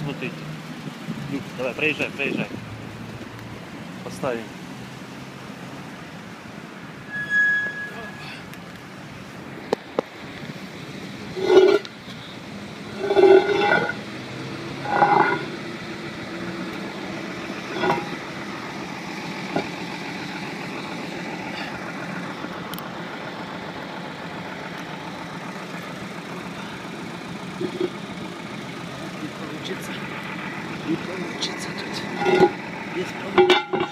смотрите. Ну, давай, проезжай, проезжай. Поставим. Не получится тут. Без помощника.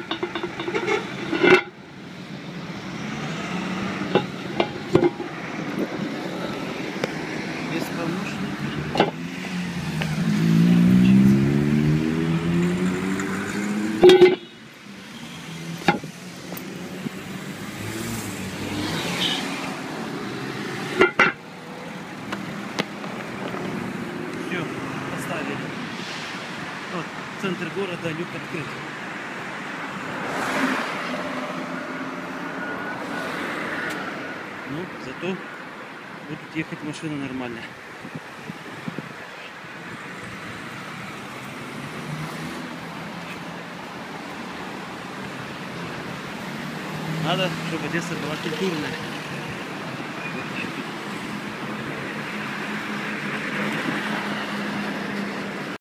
Без помощника. Все, поставили. Вот, центр города, люк открыт. Ну, зато будут ехать машины нормально. Надо, чтобы Одесса была культурная.